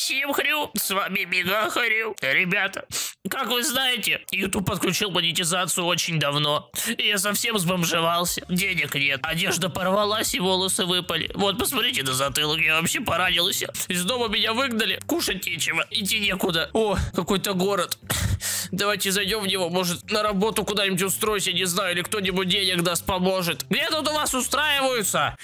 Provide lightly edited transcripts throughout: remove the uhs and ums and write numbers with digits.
Всем хрю, с вами Мегахрю. Ребята, как вы знаете, YouTube подключил монетизацию очень давно. И я совсем сбомжевался, денег нет, одежда порвалась и волосы выпали. Вот, посмотрите на затылок, я вообще поранился. Из дома меня выгнали, кушать нечего, идти некуда. О, какой-то город. Давайте зайдем в него, может на работу куда-нибудь устроюсь, я не знаю, или кто-нибудь денег даст, поможет. Где тут у вас устраиваются?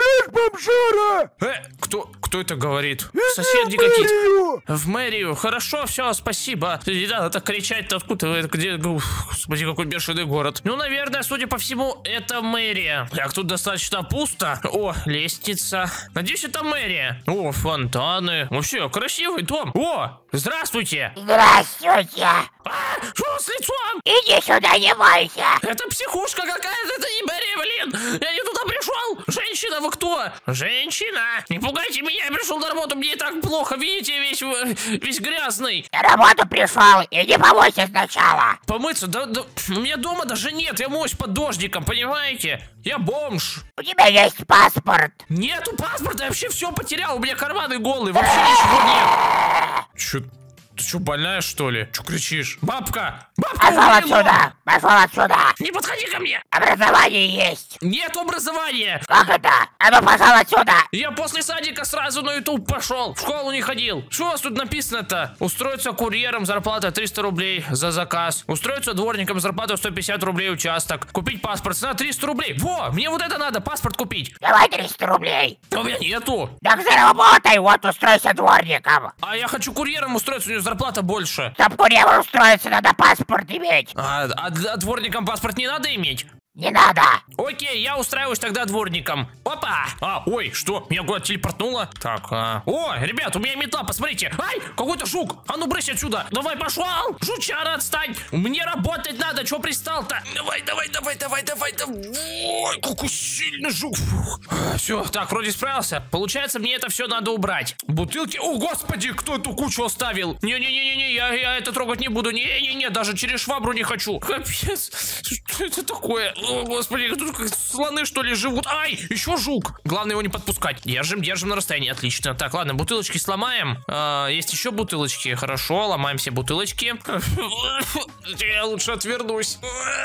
Бомжара! Кто это говорит? Соседи какие-то. В мэрию. Хорошо, все, спасибо. Не надо так кричать-то, откуда где? Господи, какой бешеный город. Ну, наверное, судя по всему, это мэрия. Так, тут достаточно пусто. О, лестница. Надеюсь, это мэрия. О, фонтаны. Вообще, красивый дом. О, здравствуйте. Здравствуйте! Что с лицом? Иди сюда, не бойся! Это психушка какая-то, это не мэрия, блин. Я не туда пришел. Женщина, вы кто? Женщина. Не пугайте меня, я пришел на работу, мне и так плохо. Видите, весь грязный. На работу пришел, иди помойся сначала. Помыться? Да, у меня дома даже нет, я моюсь под дождиком, понимаете? Я бомж. У тебя есть паспорт? Нету паспорта, я вообще все потерял, у меня карманы голые, вообще ничего нет. Чё? Ты что, больная, что ли? Чё кричишь? Бабка! Бабка! Пошел отсюда! Пошел отсюда! Не подходи ко мне! Образование есть! Нет образования! Как это? А ну пошел отсюда! Я после садика сразу на YouTube пошел, в школу не ходил. Что у вас тут написано-то? Устроиться курьером, зарплата 300 рублей за заказ. Устроиться дворником, зарплата 150 рублей участок. Купить паспорт, цена 300 рублей. Во, мне вот это надо, паспорт купить. Давай 300 рублей! У меня нету. Так заработай, вот устройся дворником! А я хочу курьером устроиться, у него зарплата больше. Чтоб курьером устроиться, надо паспорт иметь! А дворникам паспорт не надо иметь? Не надо! Окей, я устраиваюсь тогда дворником. Опа! Ой, что? Меня куда-то телепортнуло? Так, О, ребят, у меня метла, посмотрите. Ай, какой-то жук. А ну, брысь отсюда. Давай, пошел. Жучара, отстань. Мне работать надо, чё пристал-то? Давай. Ой, какой сильный жук. Все, так, вроде справился. Получается, мне это все надо убрать. Бутылки. О, господи, кто эту кучу оставил? Не, я это трогать не буду. Не, даже через швабру не хочу. Капец. Что это такое? О, господи, тут как слоны, что ли, живут. Ай, еще жук. Главное его не подпускать. Держим на расстоянии, отлично. Так, ладно, бутылочки сломаем. Есть еще бутылочки. Хорошо, ломаем все бутылочки. Я лучше отвернусь.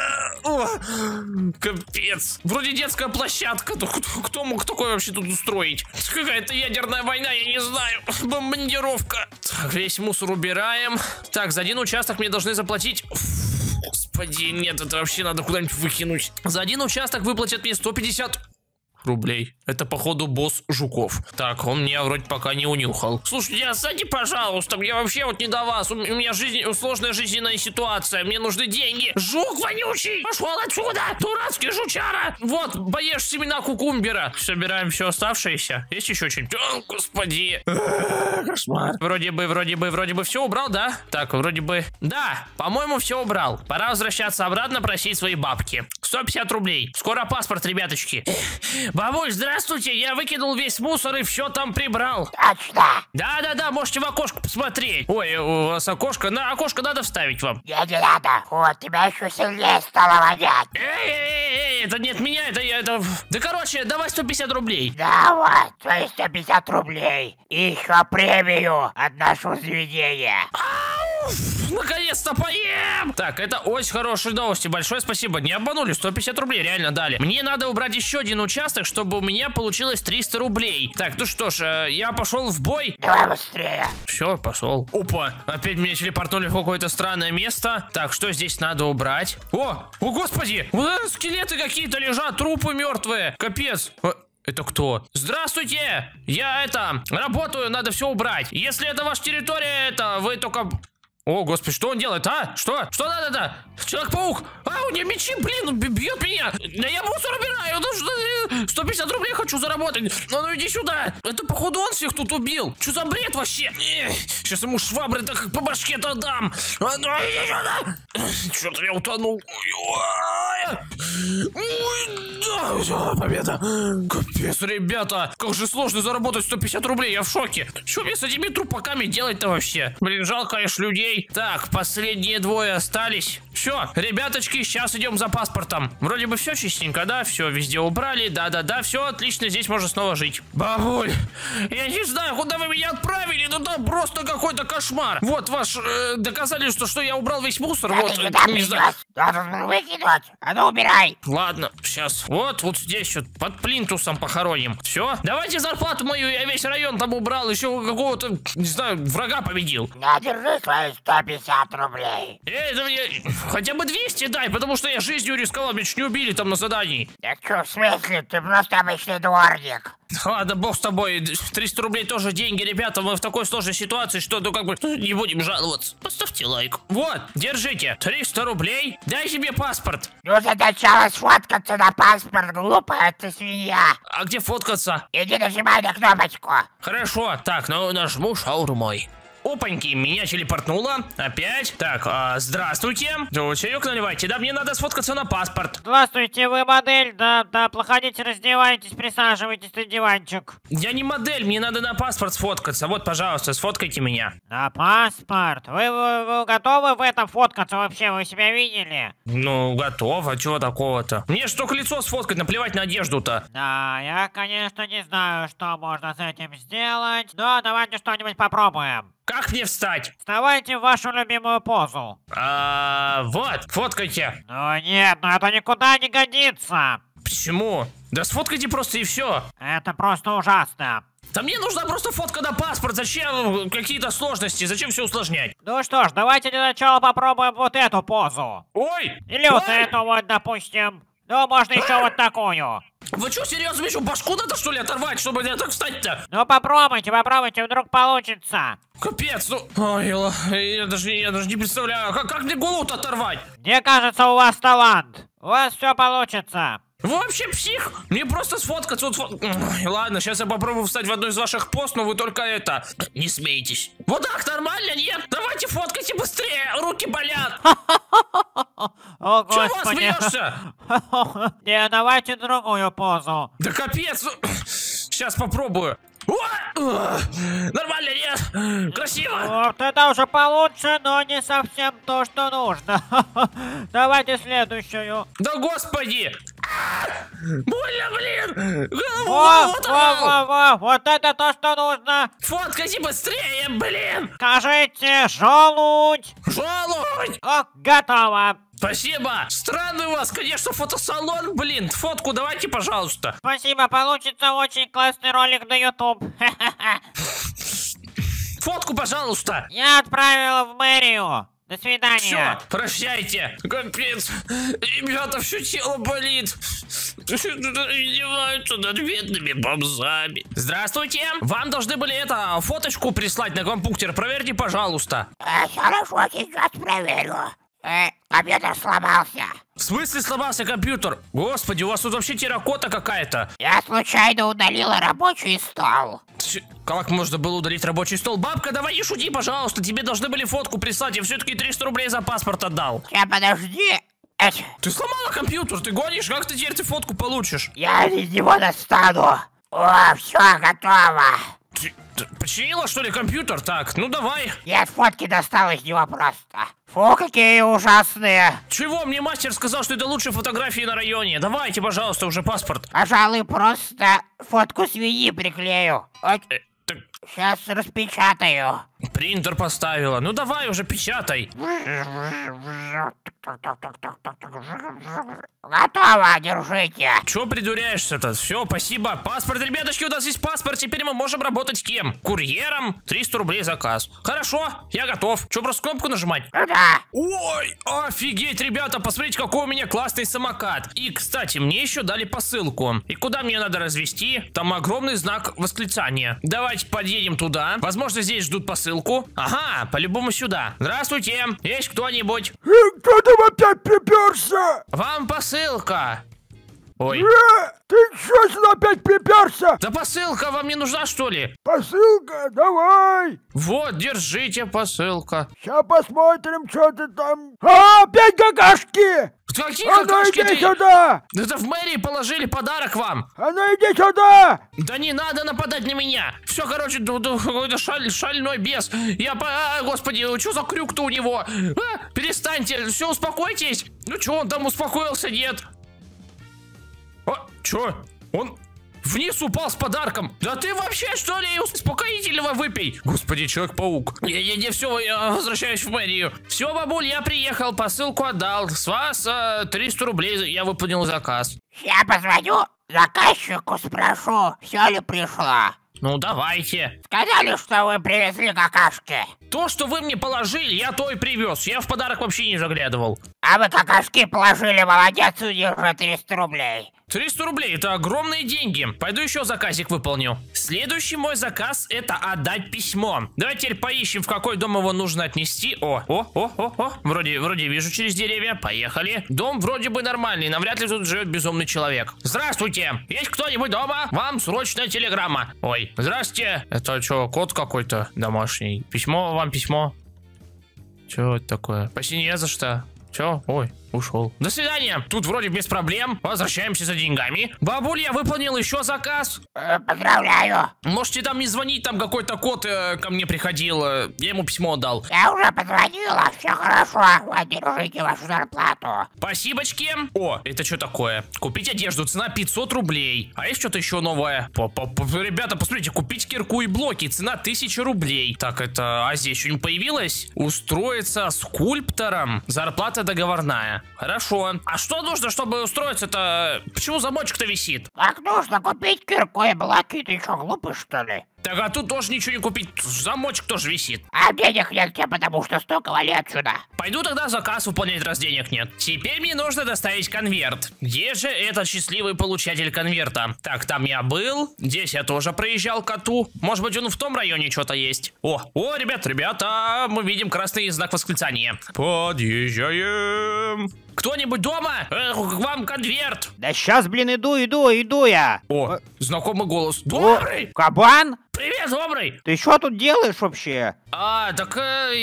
Капец. Вроде детская площадка. Кто мог такое вообще тут устроить? Какая-то ядерная война, я не знаю. Бомбардировка. Так, весь мусор убираем. Так, за один участок мне должны заплатить... Господи, нет, это вообще надо куда-нибудь выкинуть. За один участок выплатят мне 150 рублей. Это, походу, босс жуков. Так, он меня вроде пока не унюхал. Слушайте, отстаньте, пожалуйста. Я вообще вот не до вас. У меня сложная жизненная ситуация. Мне нужны деньги. Жук вонючий! Пошел отсюда! Дурацкий жучара! Вот, поешь семена кукумбера. Собираем все оставшееся. Есть еще что-нибудь? О, господи. Кошмар. Вроде бы все убрал, да? Так, вроде бы... Да, по-моему, все убрал. Пора возвращаться обратно, просить свои бабки. 150 рублей. Скоро паспорт, ребяточки. Бабуль, здравствуйте, я выкинул весь мусор и все там прибрал. Точно! Да, можете в окошко посмотреть. Ой, у вас окошко, на окошко надо вставить вам. Не надо, вот, тебя еще сильнее стало вонять. Эй, это не от меня, это... Да, короче, давай 150 рублей. Да вот, твои 150 рублей. И еще премию от нашего заведения. Наконец-то поем! Так, это очень хорошие новости. Большое спасибо. Не обманули, 150 рублей реально дали. Мне надо убрать еще один участок, чтобы у меня получилось 300 рублей. Так, ну что ж, я пошел в бой. Давай быстрее. Все, пошел. Опа, опять меня телепортнули в какое-то странное место. Так, что здесь надо убрать? О господи! Вот это скелеты какие-то лежат, трупы мертвые. Капец. Это кто? Здравствуйте! Я работаю, надо все убрать. Если это ваша территория, вы только... О, господи, что он делает, а? Что надо-то? Человек-паук! У него мечи, блин, бьет меня! Да я мусор убираю, 150 рублей хочу заработать! Ну иди сюда! Это, походу, он всех тут убил! Что за бред вообще? Сейчас ему швабры так по башке-то дам! Ну иди сюда! Что-то я утонул! Ой, победа! Капец, ребята! Как же сложно заработать 150 рублей, я в шоке! Что мне с этими трупаками делать-то вообще? Блин, жалко аж людей. Так, последние двое остались. Все, ребяточки, сейчас идем за паспортом. Вроде бы все чистенько, да? Все, везде убрали, да-да-да, все отлично, здесь можно снова жить. Бабуль, я не знаю, куда вы меня отправили, но там просто какой-то кошмар. Вот ваш доказательство, что я убрал весь мусор, Да вот, ты сюда не знаю. принес. Должен был выкинуть. А ну убирай. Ладно, сейчас. Вот здесь вот под плинтусом похороним. Все. Давайте зарплату мою, я весь район там убрал, еще какого-то, не знаю, врага победил. На, держи свои 150 рублей. Это мне хотя бы 200 дай, потому что я жизнью рисковал, меня чуть не убили там на задании. Так что, в смысле, ты просто обычный дворник. Ладно, бог с тобой, 300 рублей тоже деньги, ребята, мы в такой сложной ситуации, что, ну, как бы, не будем жаловаться. Поставьте лайк. Вот, держите, 300 рублей, дай себе паспорт. Ну, за начало сфоткаться на паспорт, глупая ты свинья. А где фоткаться? Иди нажимай на кнопочку. Хорошо, так, ну, нажму шаурмой. Опаньки, меня телепортнуло. Опять. Так, здравствуйте. Чаек наливайте. Да, мне надо сфоткаться на паспорт. Здравствуйте, вы модель? Да, проходите, раздевайтесь, присаживайтесь на диванчик. Я не модель, мне надо на паспорт сфоткаться. Вот, пожалуйста, сфоткайте меня. На паспорт? Вы готовы в этом фоткаться вообще? Вы себя видели? Ну, готово. Чего такого-то? Мне ж только лицо сфоткать, наплевать на одежду-то. Да, я, конечно, не знаю, что можно с этим сделать, но давайте что-нибудь попробуем. Как мне встать? Вставайте в вашу любимую позу. Вот, фоткайте. Ну нет, ну это никуда не годится. Почему? Да сфоткайте просто и все. Это просто ужасно. Да мне нужна просто фотка на паспорт. Зачем какие-то сложности? Зачем все усложнять? Ну что ж, давайте для начала попробуем вот эту позу. Ой! Или вот Ой! эту вот, допустим. Ну, можно еще вот такую. Вы что, серьезно, мне что, башку надо, что ли, оторвать, чтобы мне так встать-то? Ну попробуйте, вдруг получится. Капец, ну... Ой, я даже не представляю, как мне голову-то оторвать? Мне кажется, у вас талант. У вас все получится. Вы вообще псих? Мне просто сфоткаться. Ой, ладно, сейчас я попробую встать в одну из ваших пост, но вы только это... Не смейтесь. Вот так нормально, нет? Давайте фоткайте быстрее, руки болят. О, Чего господи. смеешься? Не, давайте другую позу. Да капец. Сейчас попробую. Нормально, нет? Красиво. Вот это уже получше, но не совсем то, что нужно. Давайте следующую. Да господи. Больно, блин. Голову оторвал. Вот это то, что нужно. Фоткайте быстрее, блин. Скажите, желудь. Желудь. О, готово. Спасибо. Странный у вас, конечно, фотосалон, блин. Фотку давайте, пожалуйста. Спасибо, получится очень классный ролик на YouTube. Фотку, пожалуйста. Я отправила в мэрию. До свидания. Все, прощайте. Капец. Ребята, все тело болит. Издеваются над бедными бомзами. Здравствуйте. Вам должны были фоточку прислать на компьютер. Проверьте, пожалуйста. Хорошо, сейчас проверю. Компьютер сломался. В смысле сломался компьютер? Господи, у вас тут вообще терракота какая-то. Я случайно удалила рабочий стол. Как можно было удалить рабочий стол? Бабка, давай не шути, пожалуйста. Тебе должны были фотку прислать. Я все-таки 300 рублей за паспорт отдал. Сейчас, подожди. Ты сломала компьютер, ты гонишь? Как ты теперь фотку получишь? Я из него достану. О, все, готово. Ты починила, что ли, компьютер? Так, ну давай. Я фотки достал из него просто. Фу, какие ужасные. Чего? Мне мастер сказал, что это лучшие фотографии на районе. Давайте, пожалуйста, уже паспорт. Пожалуй, просто фотку свиньи приклею. Так, Сейчас распечатаю. принтер поставила. Ну давай уже печатай. Готово, держите. Чего придуряешься-то? Все, спасибо. Паспорт, ребяточки, у нас есть паспорт. Теперь мы можем работать кем? Курьером? 300 рублей заказ. Хорошо, я готов. Че, просто кнопку нажимать? Да. Ой, офигеть, ребята, посмотрите, какой у меня классный самокат. И, кстати, мне еще дали посылку. И куда мне надо развести? Там огромный знак восклицания. Давайте подъедем туда. Возможно, здесь ждут посылку. Ага, по-любому сюда. Здравствуйте, есть кто-нибудь? Кто там опять приперся? Вам посылка. Ой. Ты чё сюда опять приперся? Да посылка вам не нужна, что ли? Посылка, давай. Вот, держите, посылка. Сейчас посмотрим, что ты там. А, опять какашки! Какие А ну какашки иди ты? сюда! Это в мэрии положили подарок вам. А ну иди сюда! Да не надо нападать на меня. Все, короче, какой-то шальной бес. Господи, что за крюк-то у него? Перестаньте, все, успокойтесь. Ну что, он там успокоился, нет? Чё? Он вниз упал с подарком. Да ты вообще, что ли, успокоительного выпей? Господи, Человек-паук. Я все, я возвращаюсь в мэрию. Все, бабуль, я приехал, посылку отдал. С вас 300 рублей, я выполнил заказ. Я позвоню заказчику, спрошу, все ли пришло. Ну, давайте. Сказали, что вы привезли какашки. То, что вы мне положили, я то и привез. Я в подарок вообще не заглядывал. А вы какашки положили, молодец, удержи 300 рублей. 300 рублей, это огромные деньги. Пойду еще заказик выполню. Следующий мой заказ — это отдать письмо. Давайте теперь поищем, в какой дом его нужно отнести. Вроде вижу через деревья. Поехали. Дом вроде бы нормальный, навряд ли тут живет безумный человек. Здравствуйте, есть кто-нибудь дома? Вам срочная телеграмма. Ой, здравствуйте. Это что, кот какой-то домашний? Письмо, вам письмо. Что это такое? Почти не за что. Чё? Ой, ушел. До свидания. Тут вроде без проблем. Возвращаемся за деньгами. Бабуль, я выполнил еще заказ. Поздравляю. Можете там не звонить, там какой-то кот ко мне приходил. Я ему письмо отдал. Я уже позвонила, все хорошо. Вот, держите вашу зарплату. Спасибочки. О, это что такое? Купить одежду, цена 500 рублей. А есть что-то еще новое? Ребята, посмотрите, купить кирку и блоки, цена 1000 рублей. Так, это... А здесь что-нибудь появилось? Устроиться скульптором. Зарплата договорная. Хорошо. А что нужно, чтобы устроиться-то? Почему замочек-то висит? Так нужно купить кирку и блоки, ты что, глупый, что ли? Так, а тут тоже ничего не купить. Замочек тоже висит. А денег нет тебе, потому что столько вали отсюда. Пойду тогда заказ выполнять, раз денег нет. Теперь мне нужно доставить конверт. Где же этот счастливый получатель конверта? Так, там я был. Здесь я тоже проезжал к коту. Может быть, он в том районе что-то есть. О, ребята, мы видим красный знак восклицания. Подъезжаем. Кто-нибудь дома? К вам конверт. Да сейчас, блин, иду я. О, знакомый голос. Добрый! Кабан? Привет, добрый! Ты что тут делаешь вообще? Так...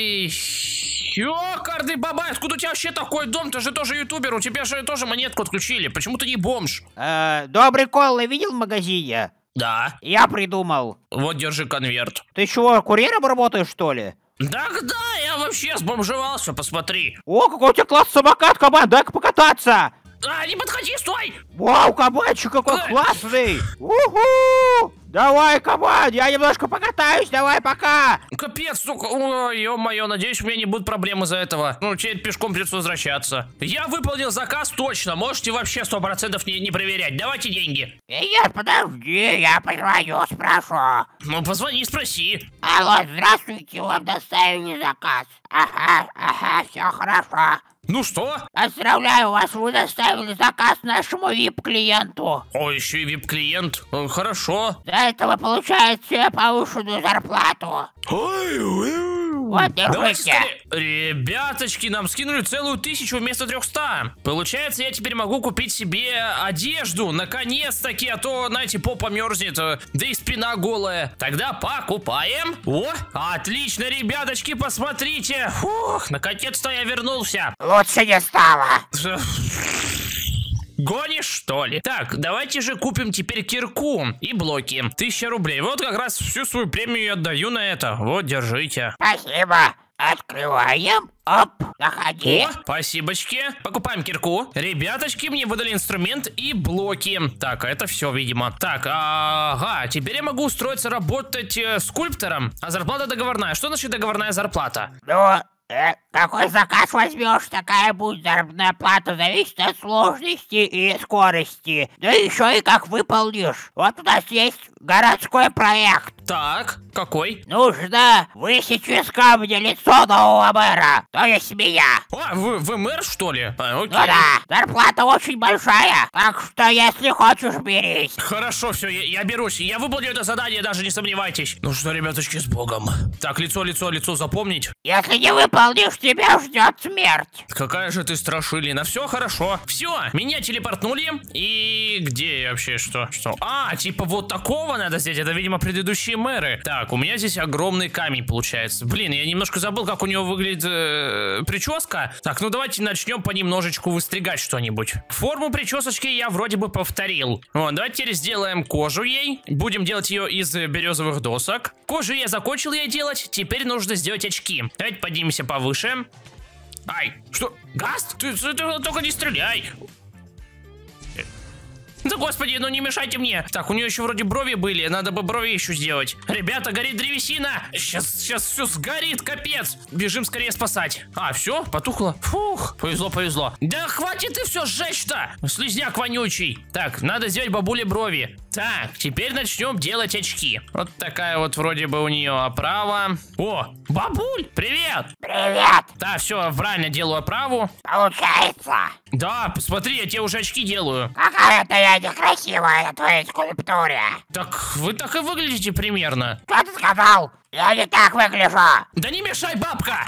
Ёкарный бабай, откуда у тебя вообще такой дом? Ты же тоже ютубер, у тебя же тоже монетку отключили. Почему ты не бомж? Добрый Колла видел в магазине? Да. Я придумал. Вот, держи конверт. Ты чего, курьером работаешь, что ли? Да, я вообще сбомжевался, посмотри. О, какой у тебя классный самокат, кабан, дай-ка покататься. Не подходи, стой! Вау, кабанчик какой классный! Уху! Давай, кабан, я немножко покатаюсь, давай, пока! Капец, сука, ой, ё-моё, надеюсь, у меня не будет проблем из-за этого. Ну, теперь пешком придется возвращаться. Я выполнил заказ точно, можете вообще 100% не проверять. Давайте деньги. Нет, подожди, я позвоню, спрошу. Ну, позвони, спроси. Алло, здравствуйте, вам доставили заказ. Ага, все хорошо. Ну что? Поздравляю вас, вы доставили заказ нашему VIP-клиенту. О, еще и VIP-клиент. Хорошо. За это вы получаете повышенную зарплату. Вот, Давайте держите. скорее. Ребяточки, нам скинули целую 1000 вместо 300. Получается, я теперь могу купить себе одежду. Наконец-таки, а то, знаете, попа мерзнет, да и спина голая. Тогда покупаем. О, отлично, ребяточки, посмотрите. Фух, наконец-то я вернулся. Лучше не стало. Гонишь, что ли? Так, давайте же купим теперь кирку и блоки. 1000 рублей. Вот как раз всю свою премию я отдаю на это. Вот, держите. Спасибо. Открываем. Оп, заходи. О, спасибочки. Покупаем кирку. Ребяточки, мне выдали инструмент и блоки. Так, это все, видимо. Так, ага, теперь я могу устроиться работать скульптором. А зарплата договорная. Что значит договорная зарплата? Ну, какой заказ возьмешь, такая будет заработная плата. Зависит от сложности и скорости. Да еще и как выполнишь. Вот у нас есть городской проект. Так, какой? Нужно высечь из камня лицо нового мэра, то есть меня. А, вы мэр, что ли? А, окей. Ну да, зарплата очень большая, так что если хочешь, берись. Хорошо, все, я берусь. Я выполню это задание, даже не сомневайтесь. Ну что, ребяточки, с Богом. Так, лицо запомнить. Если не выполнишь, тебя ждет смерть. Какая же ты страшилина. Все хорошо. Все, меня телепортнули. И где я вообще? Что? А, типа вот такого надо сделать. Это, видимо, предыдущие мэры. Так, у меня здесь огромный камень получается. Блин, я немножко забыл, как у него выглядит прическа. Так, ну давайте начнем понемножечку выстригать что-нибудь. Форму причесочки я вроде бы повторил. Вот, давайте теперь сделаем кожу ей. Будем делать ее из березовых досок. Кожу я закончил ей делать. Теперь нужно сделать очки. Давайте поднимемся повыше. Ай, что? Гаст? Ты только не стреляй. Да господи, ну не мешайте мне. Так, у нее еще вроде брови были, надо бы брови еще сделать. Ребята, горит древесина. Сейчас все сгорит, капец. Бежим скорее спасать. А, все, потухло. Фух, повезло. Да хватит и все сжечь-то. Слизняк вонючий. Так, надо сделать бабуле брови. Так, теперь начнем делать очки. Вот такая вот вроде бы у нее оправа. О, бабуль, привет. Привет. Да, все, правильно делаю оправу. Получается. Да, посмотри, я тебе уже очки делаю. Какая-то я некрасивая на твоей скульптуре. Так, вы так и выглядите примерно. Что ты сказал? Я не так выгляжу. Да не мешай, бабка!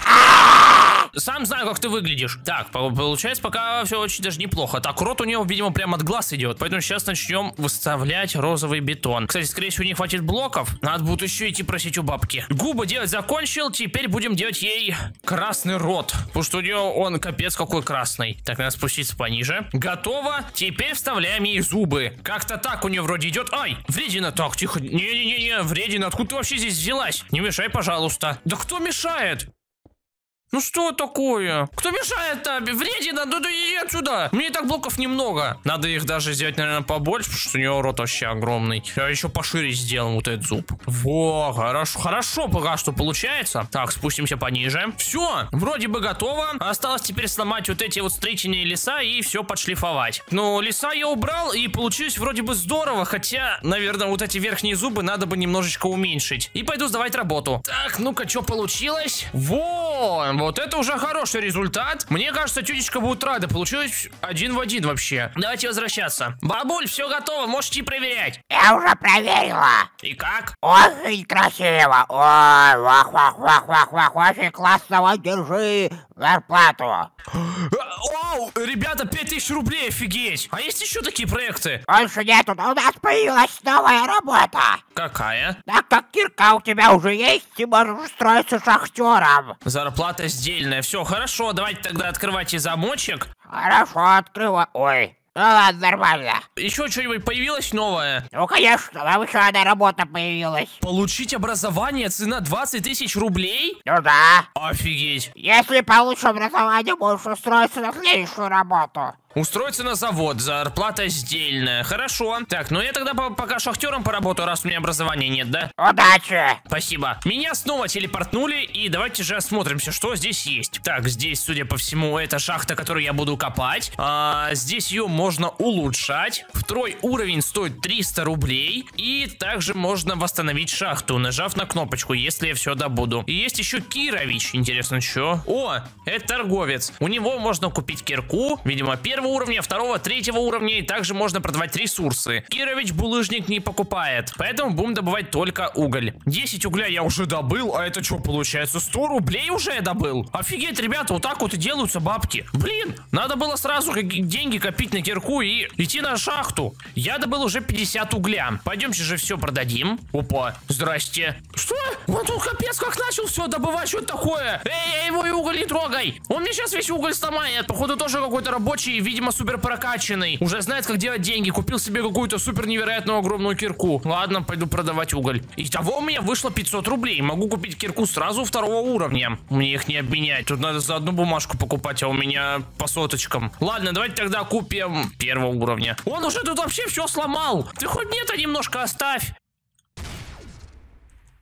Сам знаю, как ты выглядишь. Так, получается, пока все очень даже неплохо. Так, рот у него, видимо, прямо от глаз идет. Поэтому сейчас начнем выставлять розовый бетон. Кстати, скорее всего, не хватит блоков. Надо будет еще идти просить у бабки. Губы делать закончил. Теперь будем делать ей красный рот. Потому что у нее он капец какой красный. Так, надо спуститься пониже. Готово. Теперь вставляем ей зубы. Как-то так у нее вроде идет. Ай, вредина. Так, тихо. Не-не-не, вредина. Откуда ты вообще здесь взялась? Не мешай, пожалуйста. Да кто мешает? Ну что такое? Кто мешает-то? Вредина, ну иди отсюда. Мне и так блоков немного. Надо их даже сделать, наверное, побольше, потому что у него рот вообще огромный. Я еще пошире сделал вот этот зуб. Во, хорошо пока что получается. Так, спустимся пониже. Все, вроде бы готово. Осталось теперь сломать вот эти вот встреченные леса и все подшлифовать. Но леса я убрал, и получилось вроде бы здорово, хотя, наверное, вот эти верхние зубы надо бы немножечко уменьшить. И пойду сдавать работу. Так, ну-ка, что получилось? Вот это уже хороший результат. Мне кажется, тетечка будет рада. Получилось 1 в 1 вообще. Давайте возвращаться. Бабуль, все готово, можете проверять. Я уже проверила. И как? Очень красиво. Ой, вах, очень классно. Вот, держи зарплату. Вау, ребята, 5000 рублей, офигеть. А есть еще такие проекты? Больше нету, но у нас появилась новая работа. Какая? Так как кирка у тебя уже есть, ты можешь устроиться шахтером. Зарплата сдельная. Все, хорошо, давайте тогда открывайте замочек. Хорошо, открыла. Ой. Ну ладно, нормально. Еще что-нибудь появилось новое? Ну конечно, там еще одна работа появилась. Получить образование, цена 20 000 рублей? Ну да. Офигеть. Если получишь образование, можешь устроиться на следующую работу. Устроиться на завод, зарплата сдельная. Хорошо. Так, ну я тогда пока шахтером поработаю, раз у меня образования нет, да? Удачи. Спасибо. Меня снова телепортнули, и давайте же осмотримся, что здесь есть. Так, здесь, судя по всему, это шахта, которую я буду копать. Здесь ее можно улучшать. Второй уровень стоит 300 рублей. И также можно восстановить шахту, нажав на кнопочку, если я все добуду. И есть еще Кирович. Интересно, что? О, это торговец. У него можно купить кирку, видимо, первого уровня, второго, третьего уровня, и также можно продавать ресурсы. Кирович булыжник не покупает, поэтому будем добывать только уголь. 10 угля я уже добыл, а это что получается? 100 рублей уже я добыл? Офигеть, ребята, вот так вот и делаются бабки. Блин, надо было сразу деньги копить на кирку и идти на шахту. Я добыл уже 50 угля. Пойдемте же все продадим. Опа, здрасте. Что? Он тут капец как начал все добывать, что это такое? Эй, мой уголь не трогай. Он мне сейчас весь уголь сломает. Походу тоже какой-то рабочий, видимо, супер прокачанный. Уже знает, как делать деньги. Купил себе какую-то супер невероятную огромную кирку. Ладно, пойду продавать уголь. Итого у меня вышло 500 рублей. Могу купить кирку сразу второго уровня. Мне их не обменять. Тут надо за одну бумажку покупать, а у меня по соточкам. Ладно, давайте тогда купим первого уровня. Он уже тут вообще все сломал. Ты хоть мне-то немножко оставь. Ой.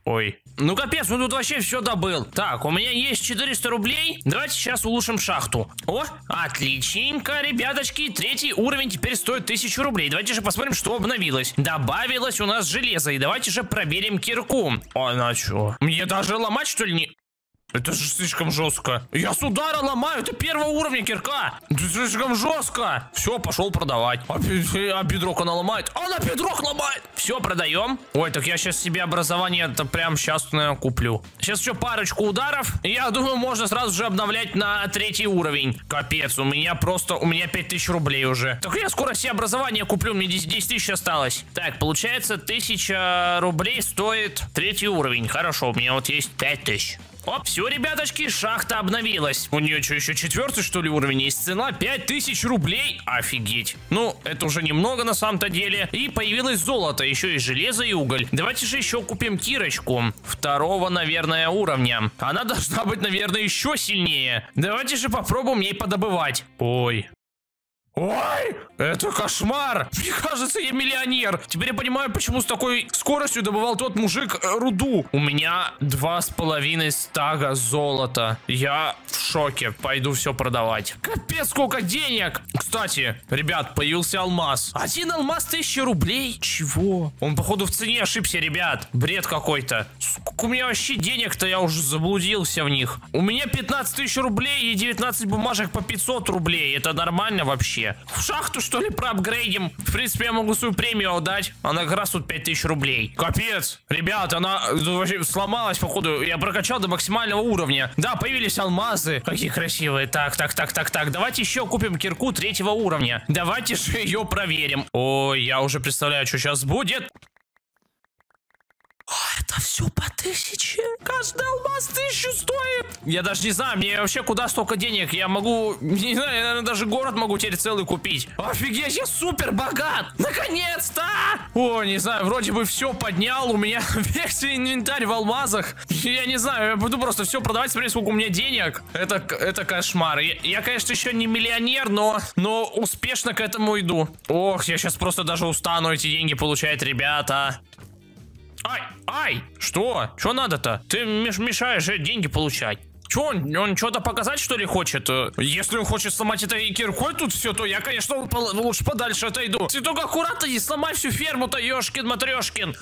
Ну капец, ну тут вообще все добыл. Так, у меня есть 400 рублей. Давайте сейчас улучшим шахту. О, отличненько, ребяточки. 3-й уровень теперь стоит 1000 рублей. Давайте же посмотрим, что обновилось. Добавилось у нас железо. И давайте же проверим кирку. Она что? Мне даже ломать, что ли, не... Это же слишком жестко. Я с удара ломаю. Это 1-го уровня кирка. Это слишком жестко. Все, пошел продавать. А бедрок она ломает. Она бедрок ломает. Все, продаем. Ой, так я сейчас себе образование-то прям сейчас, наверное, куплю. Сейчас еще парочку ударов. И я думаю, можно сразу же обновлять на 3-й уровень. Капец, у меня 5000 рублей уже. Так я скоро себе образование куплю. Мне 10 тысяч осталось. Так, получается 1000 рублей стоит 3-й уровень. Хорошо, у меня вот есть 5000. Оп, все, ребяточки, шахта обновилась. У нее что, еще 4-й, что ли, уровень есть? Цена 5000 рублей. Офигеть. Ну, это уже немного на самом-то деле. И появилось золото, еще и железо, и уголь. Давайте же еще купим кирочку 2-го, наверное, уровня. Она должна быть, наверное, еще сильнее. Давайте же попробуем ей подобывать. Ой. Ой, это кошмар. Мне кажется, я миллионер. Теперь я понимаю, почему с такой скоростью добывал тот мужик руду. У меня 2,5 стага золота. Я в шоке. Пойду все продавать. Капец, сколько денег. Кстати, ребят, появился алмаз. 1 алмаз 1000 рублей. Чего? Он, походу, в цене ошибся, ребят. Бред какой-то. Сколько у меня вообще денег-то, я уже заблудился в них. У меня 15 тысяч рублей и 19 бумажек по 500 рублей. Это нормально вообще? В шахту, что ли, проапгрейдим? В принципе, я могу свою премию отдать. Она как раз тут 5000 рублей. Капец. Ребят, она вообще сломалась, походу. Я прокачал до максимального уровня. Да, появились алмазы. Какие красивые. Так. Давайте еще купим кирку 3-го уровня. Давайте же ее проверим. Ой, я уже представляю, что сейчас будет. Это все по 1000. Каждый алмаз 1000 стоит. Я даже не знаю, мне вообще куда столько денег. Я могу, не знаю, я, наверное, даже город могу теперь целый купить. Офигеть, я супер богат. Наконец-то. О, не знаю, вроде бы все поднял. У меня весь инвентарь в алмазах. Я не знаю, я буду просто все продавать, смотреть, сколько у меня денег. Это кошмар. Я, конечно, еще не миллионер, но успешно к этому иду. Ох, я сейчас просто даже устану эти деньги получать, ребята. Ай, что? Что надо-то? Ты мешаешь деньги получать. Че, он что-то показать, что ли, хочет? Если он хочет сломать это и киркой тут все, то я, конечно, лучше подальше отойду. Ты только аккуратно не сломай всю ферму-то, ёшкин-матрёшкин.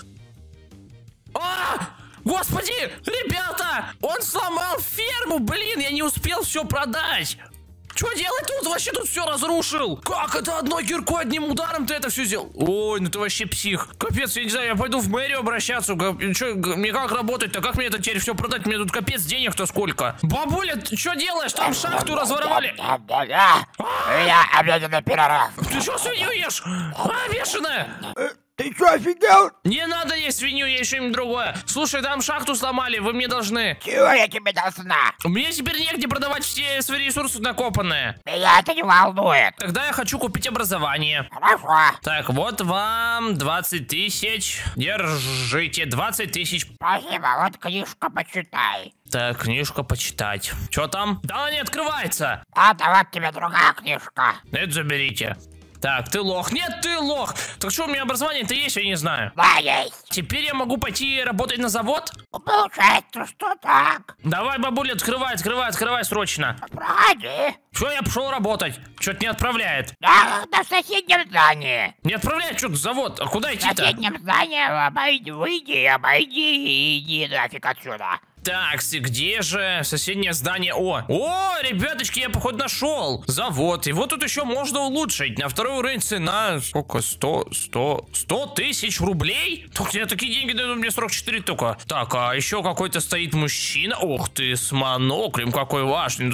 Господи, ребята, он сломал ферму, блин, я не успел все продать. Что делать тут? Вообще тут все разрушил. Как это одной киркой, одним ударом ты это все сделал? Ой, ну ты вообще псих. Капец, я не знаю, я пойду в мэрию обращаться. Мне как работать-то? Как мне это теперь все продать? Мне тут капец денег-то сколько. Бабуля, ты что делаешь? Там шахту разворовали. Я обеденный перерыв. Ты что свинью ешь? Бешеная. Ты что, офигел? Не надо есть свинью, есть что-нибудь другое. Слушай, там шахту сломали, вы мне должны. Чего я тебе должна? У меня теперь негде продавать все свои ресурсы накопанные. Меня это не волнует. Тогда я хочу купить образование. Хорошо. Так, вот вам 20 тысяч. Держите, 20 тысяч. Спасибо, вот книжка почитай. Так, книжка почитать. Что там? Да она не открывается. Вот тебе другая книжка. Это заберите. Так, ты лох. Нет, ты лох. Так что, у меня образование-то есть, я не знаю. Да, есть. Теперь я могу пойти работать на завод? Получается, что так. Давай, бабуля, открывай срочно. Проходи. Все, я пошел работать. Что-то не отправляет. Да, в соседнем здании. Не отправляет что-то завод. А куда В идти-то? соседнем здании обойди и иди нафиг отсюда. Так, где же соседнее здание? О, ребяточки, я, походу, нашел завод. И вот тут еще можно улучшить. На 2-й уровень цена, сколько? 100 тысяч рублей? Только я такие деньги даю, мне 44 только. Так, а еще какой-то стоит мужчина. Ох ты, с моноклем какой важный.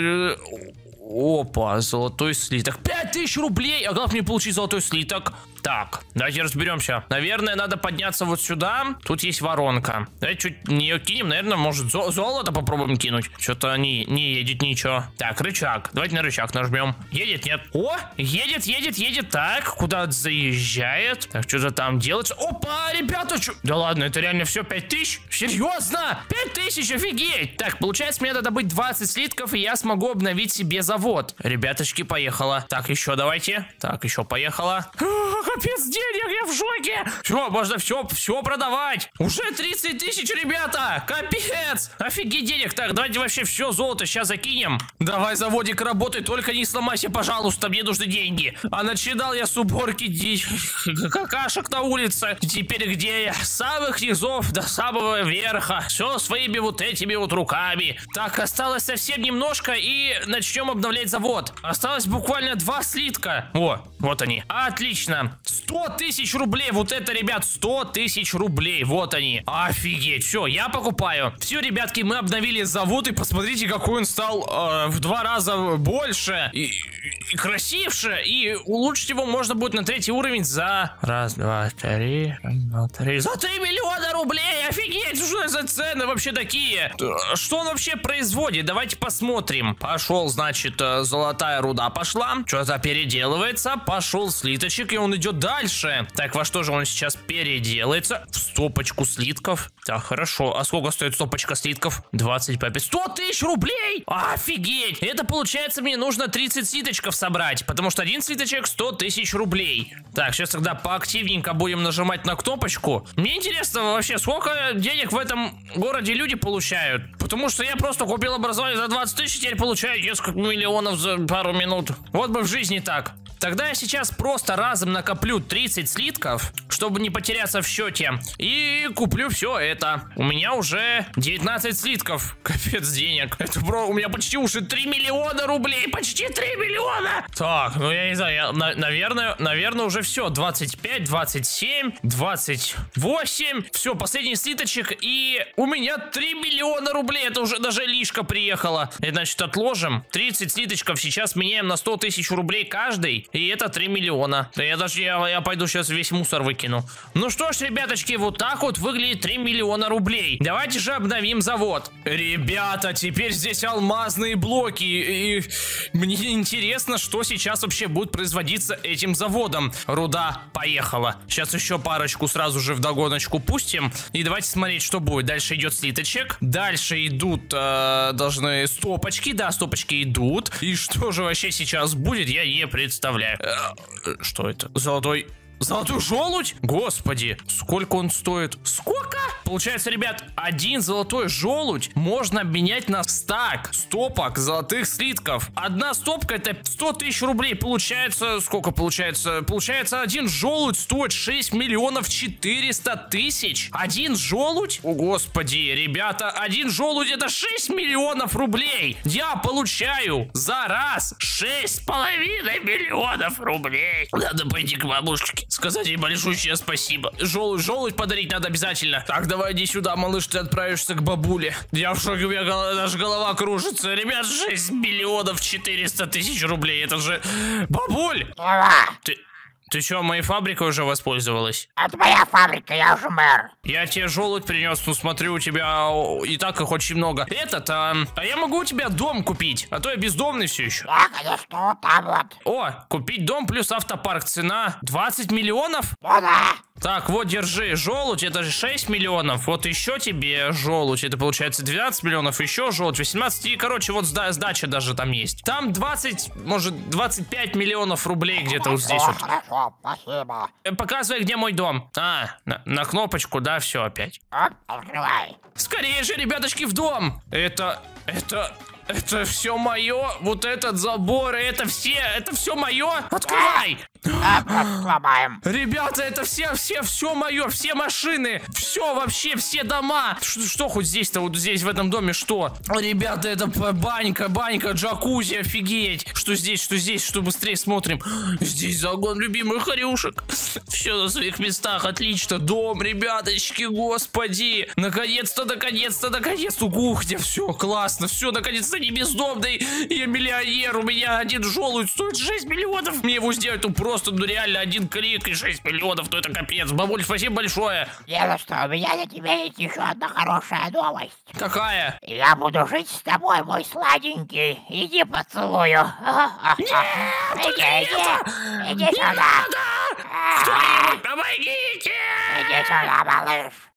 Опа, золотой слиток. 5000 рублей! А как мне получить золотой слиток? Так, давайте разберемся. Наверное, надо подняться вот сюда. Тут есть воронка. Давайте чуть нее кинем. Наверное, может золото попробуем кинуть. Что-то не едет ничего. Так, рычаг. Давайте на рычаг нажмем. Едет, нет. О, едет. Так, куда-то заезжает. Так, что-то там делается. Опа, ребята, что? Да ладно, это реально все 5000? Серьезно? 5000, офигеть! Так, получается, мне надо добыть 20 слитков, и я смогу обновить себе завод. Ребяточки, поехала. Так, еще давайте. Так, еще поехала. капец денег, я в шоке. Все, можно все продавать. Уже 30 тысяч, ребята. Капец. Офигеть денег. Так, давайте вообще все золото сейчас закинем. Давай, заводик, работай, только не сломайся, пожалуйста, мне нужны деньги. А начинал я с уборки какашек на улице. Теперь где я? С самых низов до самого верха. Все своими вот этими вот руками. Так, осталось совсем немножко и начнем обновлять завод. Осталось буквально 2 слитка. О, вот они. Отлично. 100 тысяч рублей. Вот это, ребят, 100 тысяч рублей. Вот они. Офигеть. Все, я покупаю. Все, ребятки, мы обновили завод. И посмотрите, какой он стал в 2 раза больше. И красивше. И улучшить его можно будет на 3-й уровень за... Раз, два, три. За 3 миллиона рублей. Офигеть. Что за цены вообще такие? Что он вообще производит? Давайте посмотрим. Пошел, значит, золотая руда пошла. Что-то переделывается. Пошел слиточек, и он идет дальше. Так, во что же он сейчас переделается? В стопочку слитков. Так, хорошо. А сколько стоит стопочка слитков? 25. 100 тысяч рублей! Офигеть! Это получается, мне нужно 30 слиточков собрать, потому что один слиточек 100 тысяч рублей. Так, сейчас тогда поактивненько будем нажимать на кнопочку. Мне интересно вообще, сколько денег в этом городе люди получают? Потому что я просто купил образование за 20 тысяч, теперь получаю несколько миллионов за пару минут. Вот бы в жизни так. Тогда я сейчас просто разом накоплю 30 слитков, чтобы не потеряться в счете. И куплю все это. У меня уже 19 слитков. Капец денег. Это у меня почти уже 3 миллиона рублей. Почти 3 миллиона. Так, ну я не знаю, наверное уже все. 25, 27, 28. Все, последний слиточек. И у меня 3 миллиона рублей. Это уже даже лишка приехала. Это значит отложим. 30 слиточков сейчас меняем на 100 тысяч рублей каждый. И это 3 миллиона. Да я пойду сейчас весь мусор выкину. Ну что ж, ребяточки, вот так вот выглядит 3 миллиона рублей. Давайте же обновим завод. Ребята, теперь здесь алмазные блоки. И мне интересно, что сейчас вообще будет производиться этим заводом. Руда поехала. Сейчас еще парочку сразу же вдогоночку пустим. И давайте смотреть, что будет. Дальше идет слиточек. Дальше идут должны стопочки. Да, стопочки идут. И что же вообще сейчас будет, я не представляю. Что это? Золотой желудь? Господи, сколько он стоит? Сколько? Получается, ребят, один золотой желудь можно обменять на стак стопок золотых слитков. Одна стопка — это 100 тысяч рублей. Получается, сколько получается? Получается, один желудь стоит 6 миллионов 400 тысяч. Один желудь? О, господи, ребята, один желудь — это 6 миллионов рублей. Я получаю за раз 6,5 миллионов рублей. Надо пойти к бабушке, сказать ей большущее спасибо. Желудь подарить надо обязательно. Так, давай иди сюда, малыш, ты отправишься к бабуле. Я в шоке, у меня даже голова кружится. Ребят, 6 миллионов 400 тысяч рублей. Это же... Бабуль! Ты что, моей фабрикой уже воспользовалась? Это моя фабрика, я уже мэр. Я тебе желудь принес, ну смотрю, у тебя и так их очень много. А я могу у тебя дом купить, а то я бездомный все еще. Да, конечно, вот там вот. О, купить дом плюс автопарк, цена 20 миллионов? Ну да. Так, вот, держи, желудь, это же 6 миллионов. Вот еще тебе желудь, это получается 12 миллионов, еще желудь 18. И, короче, вот сдача даже там есть. Там 20, может, 25 миллионов рублей где-то вот здесь вот. Хорошо, спасибо. Показывай, где мой дом. На кнопочку, да, все опять. Оп, открывай. Скорее же, ребяточки, в дом. Это все мое. Вот этот забор, это все мое. Открывай. Сломаем. Ребята, это все мое, все машины, все вообще, все дома. Что хоть здесь-то, вот здесь в этом доме, что? Ребята, это банька, джакузи, офигеть. Что здесь, что быстрее смотрим. Здесь загон любимых хорюшек. Все на своих местах, отлично. Дом, ребяточки, господи. Наконец-то, кухня, все классно, все, наконец-то не бездомный. Я миллионер, у меня один желудь стоит 6 миллионов. Мне его сделать, просто, реально, один клик и 6 миллионов, ну это капец. Бабуль, спасибо большое. Не за что, у меня для тебя есть еще одна хорошая новость. Какая? Я буду жить с тобой, мой сладенький. Иди поцелую. Иди сюда. Кто-нибудь, помогите! Иди сюда, малыш.